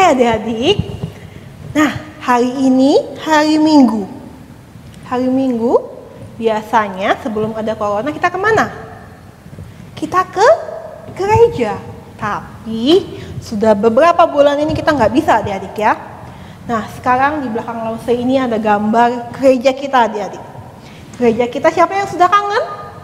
adik-adik. Nah, hari ini hari Minggu. Hari Minggu biasanya sebelum ada corona kita kemana? Kita ke gereja. Tapi sudah beberapa bulan ini kita nggak bisa adik-adik ya. Nah, sekarang di belakang Lause ini ada gambar gereja kita adik-adik. Gereja kita siapa yang sudah kangen?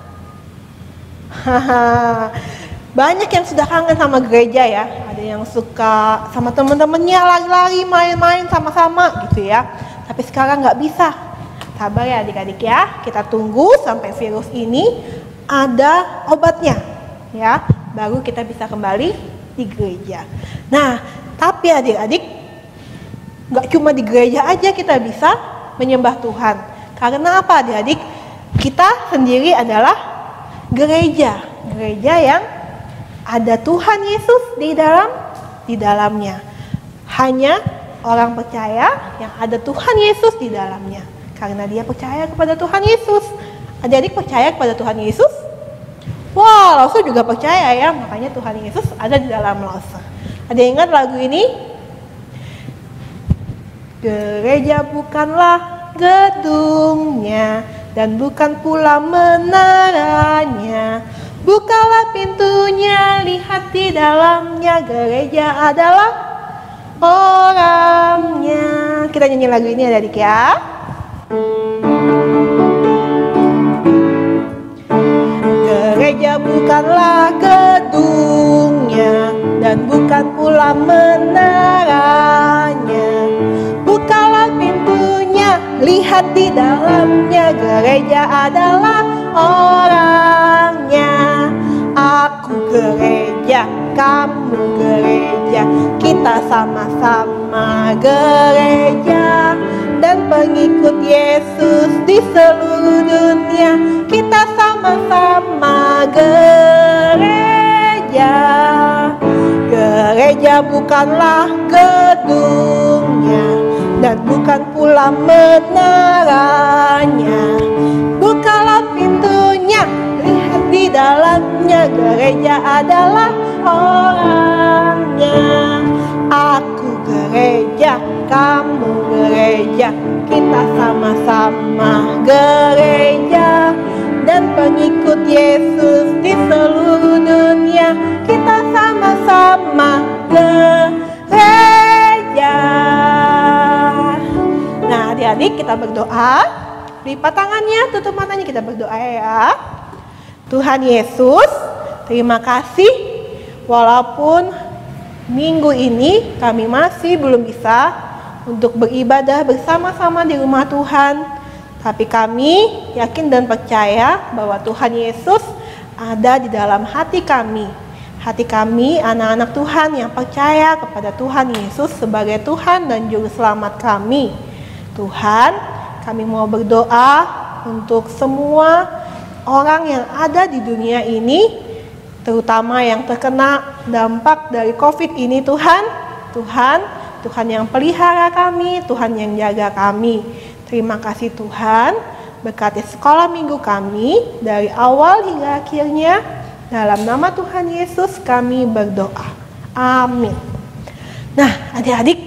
Banyak yang sudah kangen sama gereja ya. Ada yang suka sama teman-temannya lari-lari, main-main sama-sama gitu ya. Tapi sekarang nggak bisa. Sabar ya adik-adik ya. Kita tunggu sampai virus ini ada obatnya ya. Baru kita bisa kembali di gereja. Nah, tapi adik-adik, nggak cuma di gereja aja kita bisa menyembah Tuhan. Karena apa adik-adik? Kita sendiri adalah gereja. Gereja yang ada Tuhan Yesus di dalamnya. Hanya orang percaya yang ada Tuhan Yesus di dalamnya. Karena dia percaya kepada Tuhan Yesus. Adik-adik percaya kepada Tuhan Yesus? Wah, Lause juga percaya ya. Makanya Tuhan Yesus ada di dalam Lause. Ada yang ingat lagu ini? Gereja bukanlah gedungnya dan bukan pula menaranya. Bukalah pintunya, lihat di dalamnya. Gereja adalah orangnya. Kita nyanyi lagu ini adik ya. Gereja bukanlah gedungnya dan bukan pula menaranya. Bukalah pintunya, lihat di dalamnya. Gereja adalah orangnya. Aku gereja, kamu gereja, kita sama-sama gereja. Dan pengikut Yesus di seluruh dunia, kita sama-sama gereja. Gereja bukanlah gedungnya dan bukan pula menaranya. Bukalah pintunya, lihat di dalamnya. Gereja adalah orangnya. Aku gereja, kamu gereja, kita sama-sama gereja. Dan pengikut Yesus di seluruh dunia, kita sama-sama gereja. Nah adik-adik, kita berdoa. Lipat tangannya, tutup matanya, kita berdoa ya. Tuhan Yesus, terima kasih walaupun minggu ini kami masih belum bisa untuk beribadah bersama-sama di rumah Tuhan. Tapi kami yakin dan percaya bahwa Tuhan Yesus ada di dalam hati kami. Hati kami anak-anak Tuhan yang percaya kepada Tuhan Yesus sebagai Tuhan dan Juru Selamat kami. Tuhan, kami mau berdoa untuk semua orang yang ada di dunia ini, terutama yang terkena dampak dari COVID ini Tuhan. Tuhan yang pelihara kami, Tuhan yang jaga kami. Terima kasih Tuhan, berkati sekolah minggu kami dari awal hingga akhirnya. Dalam nama Tuhan Yesus kami berdoa. Amin. Nah adik-adik,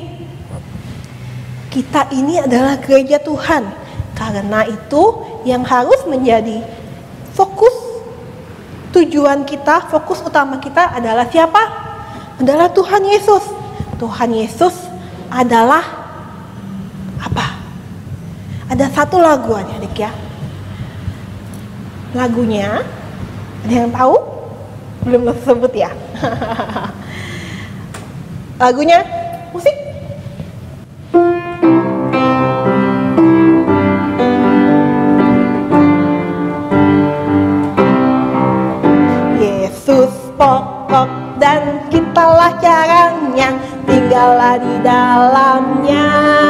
kita ini adalah gereja Tuhan. Karena itu yang harus menjadi fokus tujuan kita, fokus utama kita adalah siapa? Adalah Tuhan Yesus. Tuhan Yesus adalah apa? Ada satu lagu adik-adik ya. Lagunya, ada yang tahu? Belum sebut ya. Lagunya, musik. Yesus pokok dan kitalah caranya, tinggallah di dalamnya.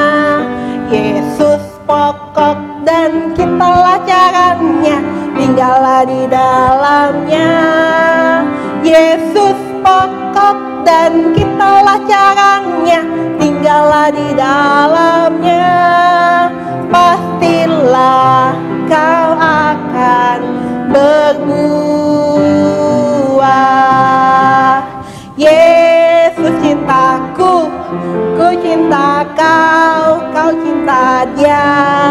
Yesus pokok dan kitalah caranya, tinggallah di dalamnya. Yesus pokok dan kitalah caranya, tinggallah di dalamnya. Pastilah kau akan berbuah. Yesus cintaku Dia.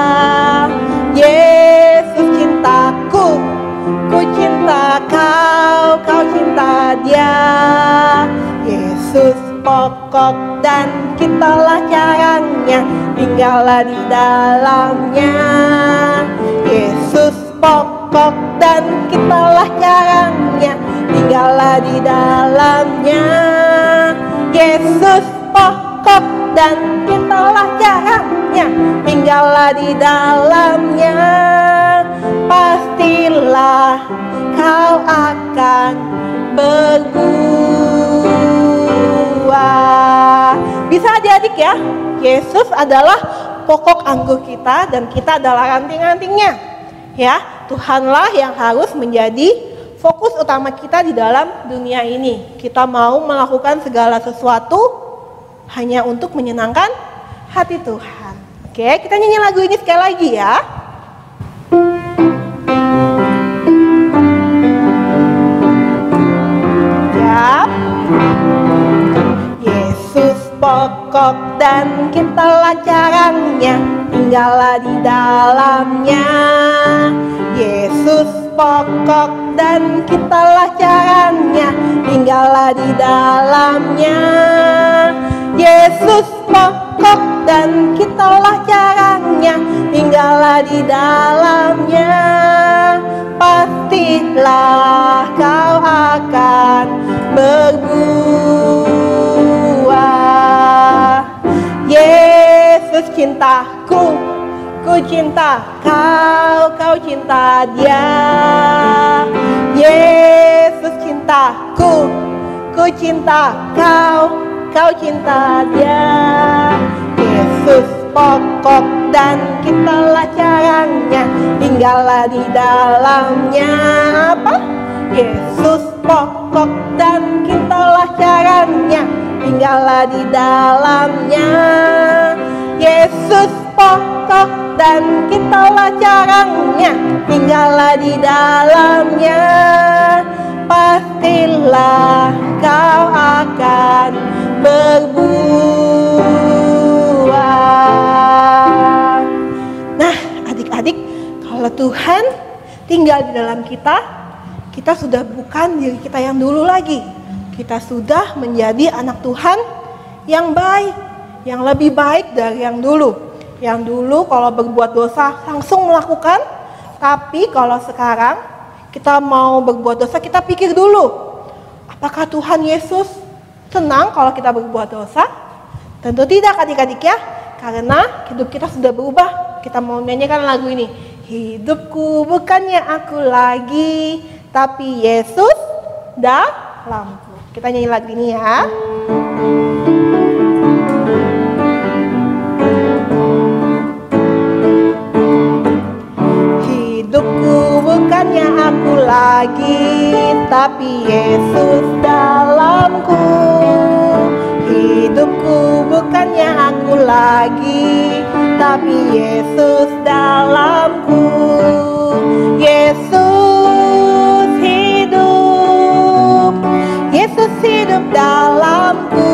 Yesus cintaku, ku cinta kau, kau cinta Dia. Yesus pokok dan kitalah caranya, tinggallah di dalamnya. Yesus pokok dan kitalah caranya, tinggallah di dalamnya. Yesus pokok dan kitalah caranya, tinggallah di dalamnya. Pastilah kau akan berbuah. Bisa adik-adik ya, Yesus adalah pokok anggur kita dan kita adalah ranting-rantingnya. Ya, Tuhanlah yang harus menjadi fokus utama kita di dalam dunia ini. Kita mau melakukan segala sesuatu hanya untuk menyenangkan hati Tuhan. Oke, kita nyanyi lagu ini sekali lagi ya. Siap. Yesus pokok dan kitalah caranya, tinggallah di dalamnya. Yesus pokok dan kitalah caranya, tinggallah di dalamnya. Yesus pokok dan kitalah caranya, tinggallah di dalamnya. Pastilah kau akan berbuah. Yesus cintaku, ku cinta kau, kau cinta Dia. Yesus cintaku, ku cinta kau, kau cinta Dia. Yesus pokok dan kitalah caranya, tinggallah di dalamnya. Apa? Yesus pokok dan kitalah caranya, tinggallah di dalamnya. Yesus pokok dan kitalah caranya, tinggallah di dalamnya. Pastilah kau akan berbuah. Nah, adik-adik, kalau Tuhan tinggal di dalam kita, kita sudah bukan diri kita yang dulu lagi. Kita sudah menjadi anak Tuhan yang baik, yang lebih baik dari yang dulu. Yang dulu kalau berbuat dosa langsung melakukan, tapi kalau sekarang kita mau berbuat dosa, kita pikir dulu, apakah Tuhan Yesus senang kalau kita berbuat dosa? Tentu tidak adik-adik ya, karena hidup kita sudah berubah. Kita mau nyanyikan lagu ini. Hidupku bukannya aku lagi, tapi Yesus dalamku. Kita nyanyi lagu ini ya. Hidupku bukannya aku lagi, tapi Yesus dalamku. Hidupku bukannya aku lagi, tapi Yesus dalamku. Yesus hidup, Yesus hidup dalamku.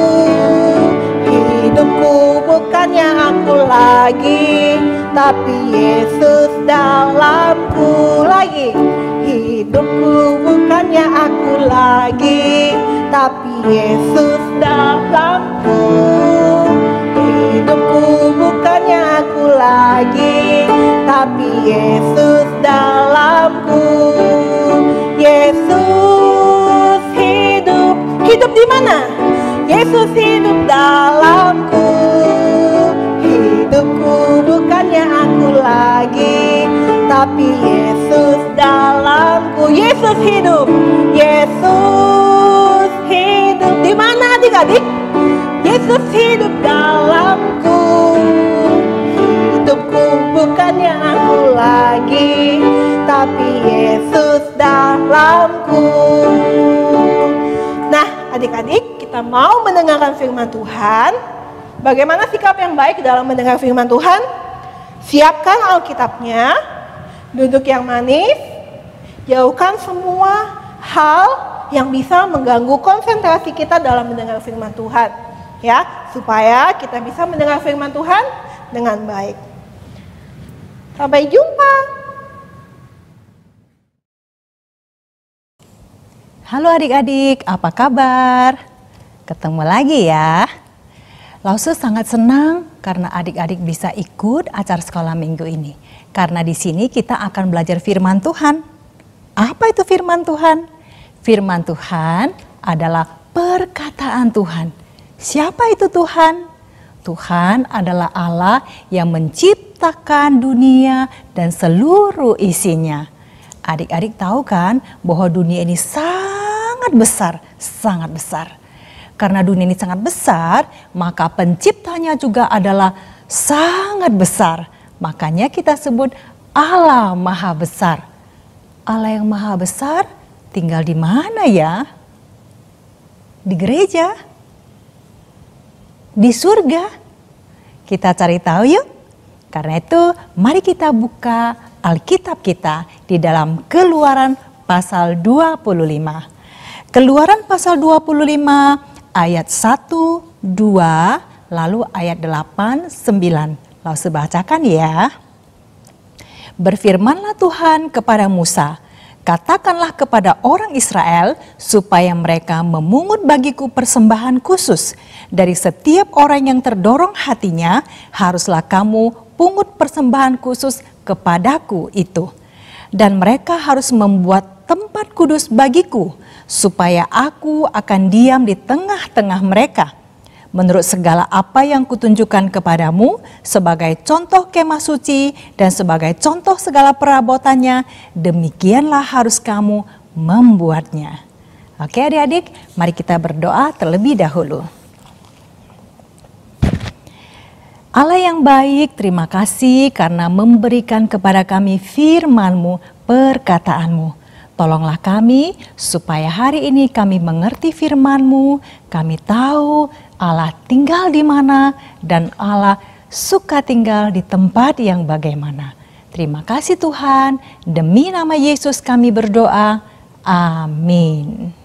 Hidupku bukannya aku lagi, tapi Yesus dalamku. Lagi. Hidupku bukannya aku lagi, tapi Yesus dalamku. Hidupku bukannya aku lagi, tapi Yesus dalamku. Yesus hidup. Hidup di mana? Yesus hidup dalamku. Hidupku bukannya aku lagi, tapi Yesus dalamku. Yesus hidup. Yesus hidup. Di mana adik-adik? Yesus hidup dalamku. Hidupku bukannya aku lagi, tapi Yesus dalamku. Nah, adik-adik, kita mau mendengarkan firman Tuhan. Bagaimana sikap yang baik dalam mendengar firman Tuhan? Siapkan Alkitabnya, duduk yang manis, jauhkan semua hal yang bisa mengganggu konsentrasi kita dalam mendengar firman Tuhan. Ya, supaya kita bisa mendengar firman Tuhan dengan baik. Sampai jumpa. Halo adik-adik, apa kabar? Ketemu lagi ya. Lause sangat senang karena adik-adik bisa ikut acara sekolah minggu ini. Karena di sini kita akan belajar firman Tuhan. Apa itu firman Tuhan? Firman Tuhan adalah perkataan Tuhan. Siapa itu Tuhan? Tuhan adalah Allah yang menciptakan dunia dan seluruh isinya. Adik-adik tahu kan bahwa dunia ini sangat besar. Karena dunia ini sangat besar, maka penciptanya juga adalah sangat besar. Makanya kita sebut Allah Maha Besar. Allah yang Maha Besar tinggal di mana ya? Di gereja? Di surga? Kita cari tahu yuk. Karena itu mari kita buka Alkitab kita di dalam Keluaran pasal 25. Keluaran pasal 25 ayat 1, 2, lalu ayat 8, 9. Lalu bacakan ya. Berfirmanlah Tuhan kepada Musa, katakanlah kepada orang Israel supaya mereka memungut bagiku persembahan khusus. Dari setiap orang yang terdorong hatinya, haruslah kamu pungut persembahan khusus kepadaku itu. Dan mereka harus membuat tempat kudus bagiku, supaya aku akan diam di tengah-tengah mereka. Menurut segala apa yang kutunjukkan kepadamu, sebagai contoh kemah suci dan sebagai contoh segala perabotannya, demikianlah harus kamu membuatnya. Oke adik-adik, mari kita berdoa terlebih dahulu. Allah yang baik, terima kasih karena memberikan kepada kami firman-Mu, perkataan-Mu. Tolonglah kami supaya hari ini kami mengerti firman-Mu, kami tahu Allah tinggal di mana dan Allah suka tinggal di tempat yang bagaimana. Terima kasih Tuhan, demi nama Yesus kami berdoa, amin.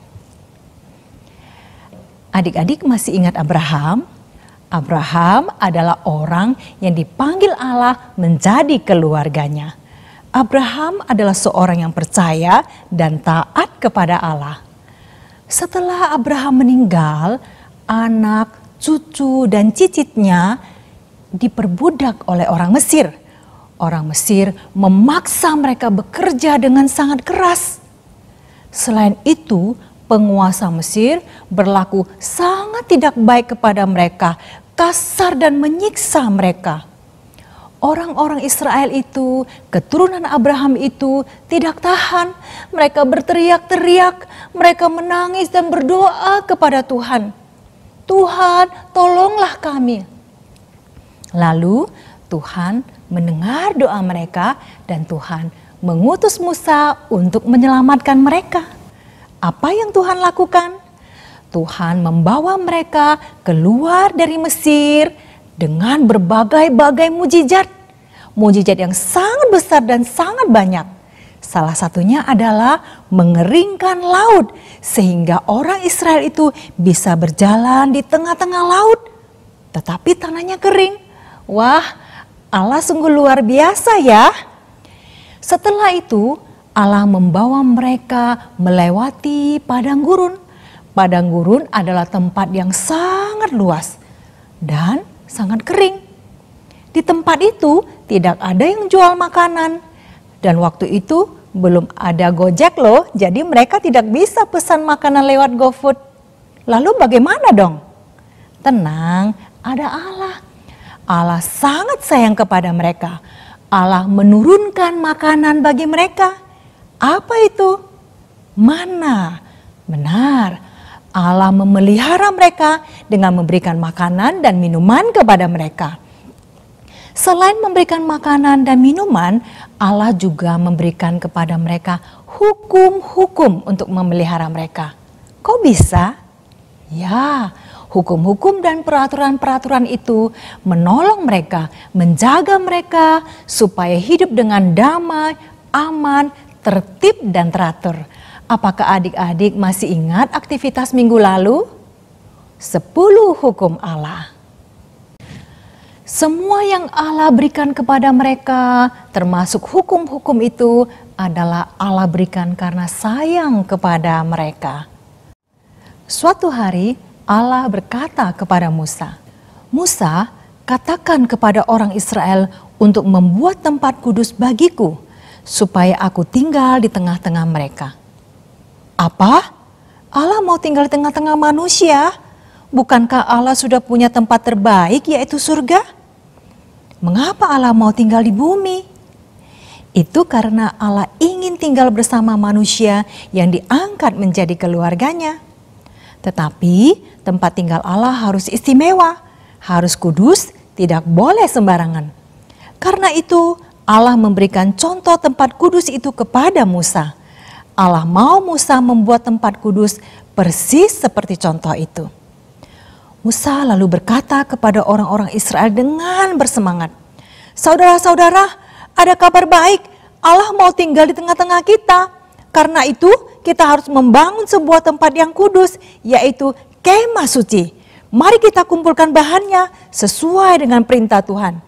Adik-adik masih ingat Abraham? Abraham adalah orang yang dipanggil Allah menjadi keluarganya. Abraham adalah seorang yang percaya dan taat kepada Allah. Setelah Abraham meninggal, anak, cucu, dan cicitnya diperbudak oleh orang Mesir. Orang Mesir memaksa mereka bekerja dengan sangat keras. Selain itu, penguasa Mesir berlaku sangat tidak baik kepada mereka, kasar dan menyiksa mereka. Orang-orang Israel itu, keturunan Abraham itu tidak tahan. Mereka berteriak-teriak, mereka menangis dan berdoa kepada Tuhan. Tuhan, tolonglah kami. Lalu Tuhan mendengar doa mereka dan Tuhan mengutus Musa untuk menyelamatkan mereka. Apa yang Tuhan lakukan? Tuhan membawa mereka keluar dari Mesir dengan berbagai-bagai mujizat. Mujizat yang sangat besar dan sangat banyak. Salah satunya adalah mengeringkan laut sehingga orang Israel itu bisa berjalan di tengah-tengah laut. Tetapi tanahnya kering. Wah, Allah sungguh luar biasa ya. Setelah itu Allah membawa mereka melewati padang gurun. Padang gurun adalah tempat yang sangat luas dan sangat kering. Di tempat itu tidak ada yang jual makanan. Dan waktu itu belum ada Gojek loh, jadi mereka tidak bisa pesan makanan lewat GoFood. Lalu bagaimana dong? Tenang, ada Allah. Allah sangat sayang kepada mereka. Allah menurunkan makanan bagi mereka. Apa itu? Mana? Benar, Allah memelihara mereka dengan memberikan makanan dan minuman kepada mereka. Selain memberikan makanan dan minuman, Allah juga memberikan kepada mereka hukum-hukum untuk memelihara mereka. Kok bisa? Ya, hukum-hukum dan peraturan-peraturan itu menolong mereka, menjaga mereka supaya hidup dengan damai, aman, tertib dan teratur. Apakah adik-adik masih ingat aktivitas minggu lalu? 10 hukum Allah. Semua yang Allah berikan kepada mereka, termasuk hukum-hukum itu, adalah Allah berikan karena sayang kepada mereka. Suatu hari Allah berkata kepada Musa, "Musa, katakan kepada orang Israel untuk membuat tempat kudus bagiku, supaya aku tinggal di tengah-tengah mereka." Apa? Allah mau tinggal di tengah-tengah manusia? Bukankah Allah sudah punya tempat terbaik, yaitu surga? Mengapa Allah mau tinggal di bumi? Itu karena Allah ingin tinggal bersama manusia yang diangkat menjadi keluarganya. Tetapi tempat tinggal Allah harus istimewa, harus kudus, tidak boleh sembarangan. Karena itu Allah memberikan contoh tempat kudus itu kepada Musa. Allah mau Musa membuat tempat kudus persis seperti contoh itu. Musa lalu berkata kepada orang-orang Israel dengan bersemangat, "Saudara-saudara, ada kabar baik. Allah mau tinggal di tengah-tengah kita. Karena itu kita harus membangun sebuah tempat yang kudus, yaitu kemah suci. Mari kita kumpulkan bahannya sesuai dengan perintah Tuhan."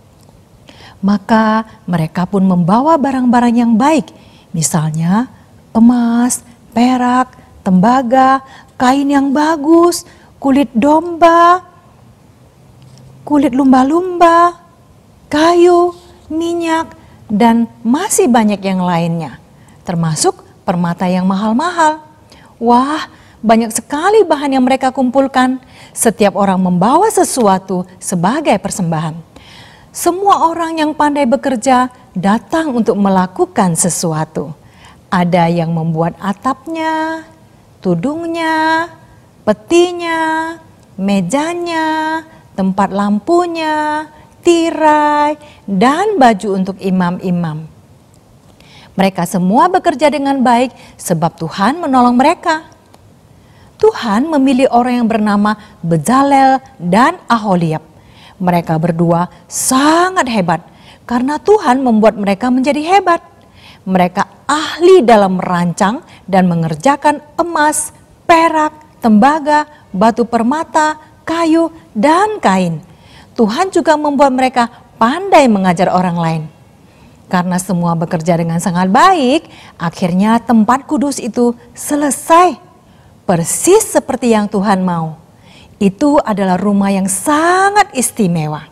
Maka mereka pun membawa barang-barang yang baik, misalnya emas, perak, tembaga, kain yang bagus, kulit domba, kulit lumba-lumba, kayu, minyak, dan masih banyak yang lainnya, termasuk permata yang mahal-mahal. Wah, banyak sekali bahan yang mereka kumpulkan. Setiap orang membawa sesuatu sebagai persembahan. Semua orang yang pandai bekerja datang untuk melakukan sesuatu. Ada yang membuat atapnya, tudungnya, petinya, mejanya, tempat lampunya, tirai, dan baju untuk imam-imam. Mereka semua bekerja dengan baik sebab Tuhan menolong mereka. Tuhan memilih orang yang bernama Bezalel dan Aholiab. Mereka berdua sangat hebat karena Tuhan membuat mereka menjadi hebat. Mereka ahli dalam merancang dan mengerjakan emas, perak, tembaga, batu permata, kayu, dan kain. Tuhan juga membuat mereka pandai mengajar orang lain. Karena semua bekerja dengan sangat baik, akhirnya tempat kudus itu selesai. Persis seperti yang Tuhan mau. Itu adalah rumah yang sangat istimewa.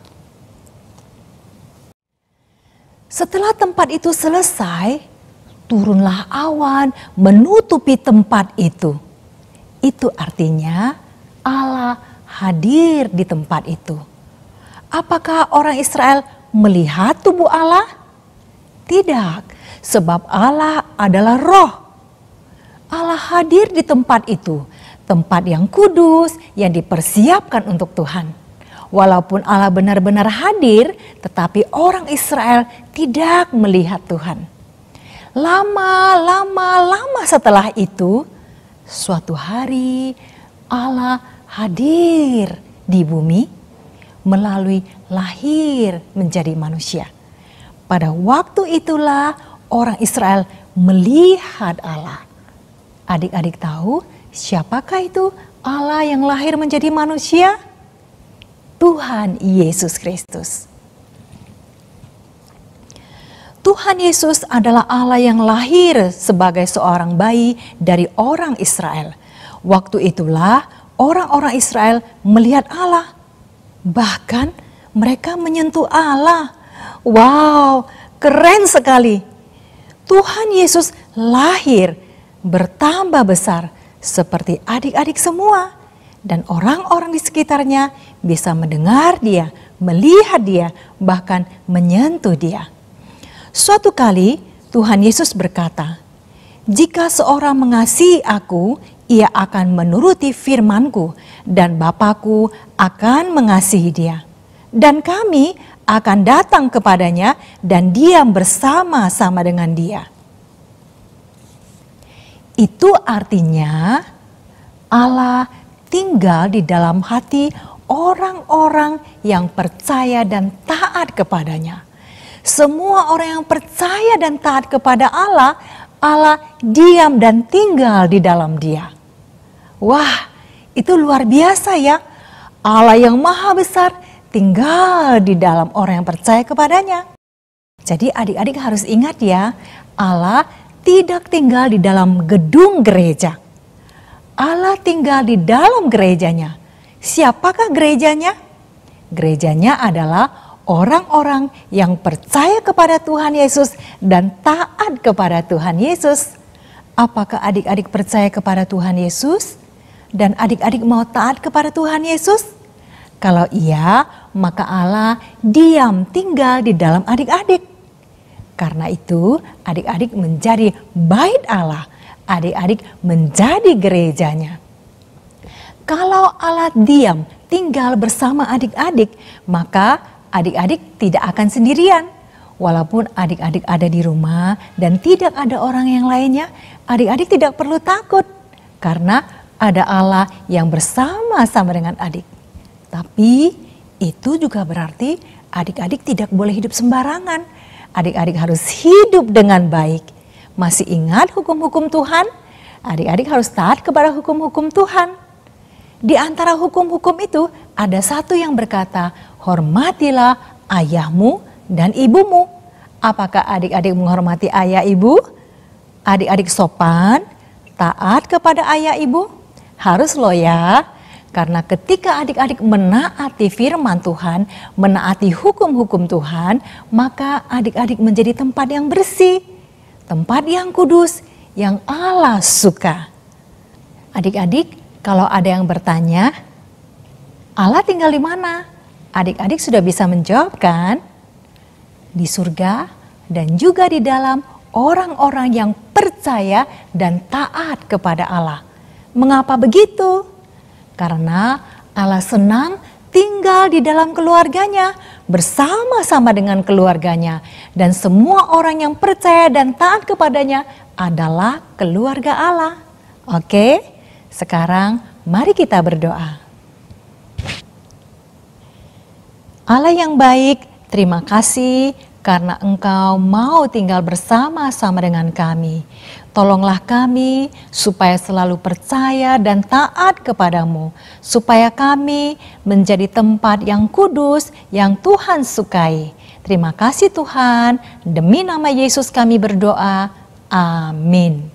Setelah tempat itu selesai, turunlah awan menutupi tempat itu. Itu artinya Allah hadir di tempat itu. Apakah orang Israel melihat tubuh Allah? Tidak, sebab Allah adalah roh. Allah hadir di tempat itu, tempat yang kudus yang dipersiapkan untuk Tuhan. Walaupun Allah benar-benar hadir, tetapi orang Israel tidak melihat Tuhan. Lama setelah itu, suatu hari Allah hadir di bumi melalui lahir menjadi manusia. Pada waktu itulah orang Israel melihat Allah. Adik-adik tahu siapakah itu Allah yang lahir menjadi manusia? Tuhan Yesus Kristus. Tuhan Yesus adalah Allah yang lahir sebagai seorang bayi dari orang Israel. Waktu itulah orang-orang Israel melihat Allah. Bahkan mereka menyentuh Allah. Wow, keren sekali. Tuhan Yesus lahir bertambah besar seperti adik-adik semua. Dan orang-orang di sekitarnya bisa mendengar dia, melihat dia, bahkan menyentuh dia. Suatu kali Tuhan Yesus berkata, "Jika seorang mengasihi aku, ia akan menuruti firman-Ku, dan Bapa-Ku akan mengasihi dia. Dan kami akan datang kepadanya dan diam bersama-sama dengan dia." Itu artinya Allah tinggal di dalam hati orang-orang yang percaya dan taat kepadanya. Semua orang yang percaya dan taat kepada Allah, Allah diam dan tinggal di dalam dia. Wah, itu luar biasa ya. Allah yang maha besar tinggal di dalam orang yang percaya kepadanya. Jadi adik-adik harus ingat ya, Allah tidak tinggal di dalam gedung gereja. Allah tinggal di dalam gerejanya. Siapakah gerejanya? Gerejanya adalah orang-orang yang percaya kepada Tuhan Yesus dan taat kepada Tuhan Yesus. Apakah adik-adik percaya kepada Tuhan Yesus? Dan adik-adik mau taat kepada Tuhan Yesus? Kalau iya, maka Allah diam tinggal di dalam adik-adik. Karena itu, adik-adik menjadi bait Allah. Adik-adik menjadi gerejanya. Kalau Allah diam tinggal bersama adik-adik, maka adik-adik tidak akan sendirian. Walaupun adik-adik ada di rumah dan tidak ada orang yang lainnya, adik-adik tidak perlu takut. Karena ada Allah yang bersama-sama dengan adik. Tapi itu juga berarti adik-adik tidak boleh hidup sembarangan. Adik-adik harus hidup dengan baik. Masih ingat hukum-hukum Tuhan? Adik-adik harus taat kepada hukum-hukum Tuhan. Di antara hukum-hukum itu ada satu yang berkata, hormatilah ayahmu dan ibumu. Apakah adik-adik menghormati ayah ibu? Adik-adik sopan, taat kepada ayah ibu? Harus loh ya. Karena ketika adik-adik menaati firman Tuhan, menaati hukum-hukum Tuhan, maka adik-adik menjadi tempat yang bersih, tempat yang kudus, yang Allah suka. Adik-adik, kalau ada yang bertanya, Allah tinggal di mana? Adik-adik sudah bisa menjawab kan? Di surga dan juga di dalam orang-orang yang percaya dan taat kepada Allah. Mengapa begitu? Karena Allah senang tinggal di dalam keluarganya, bersama-sama dengan keluarganya. Dan semua orang yang percaya dan taat kepadanya adalah keluarga Allah. Oke? Sekarang mari kita berdoa. Allah yang baik, terima kasih karena Engkau mau tinggal bersama-sama dengan kami. Tolonglah kami supaya selalu percaya dan taat kepadamu. Supaya kami menjadi tempat yang kudus yang Tuhan sukai. Terima kasih Tuhan, demi nama Yesus kami berdoa. Amin.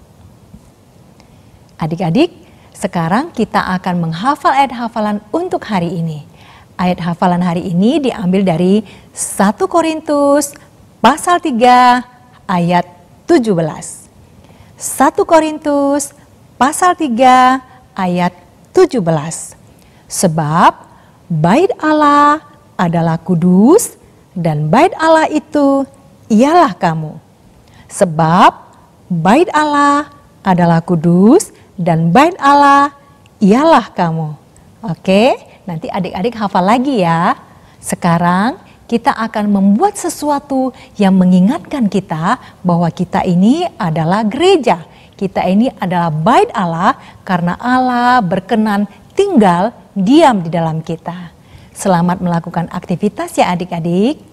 Adik-adik, sekarang kita akan menghafal ayat hafalan untuk hari ini. Ayat hafalan hari ini diambil dari 1 Korintus pasal 3 ayat 17. 1 Korintus pasal 3 ayat 17. Sebab bait Allah adalah kudus dan bait Allah itu ialah kamu. Sebab bait Allah adalah kudus dan bait Allah ialah kamu. Oke, nanti adik-adik hafal lagi ya. Sekarang kita akan membuat sesuatu yang mengingatkan kita bahwa kita ini adalah gereja. Kita ini adalah bait Allah karena Allah berkenan tinggal diam di dalam kita. Selamat melakukan aktivitas ya adik-adik.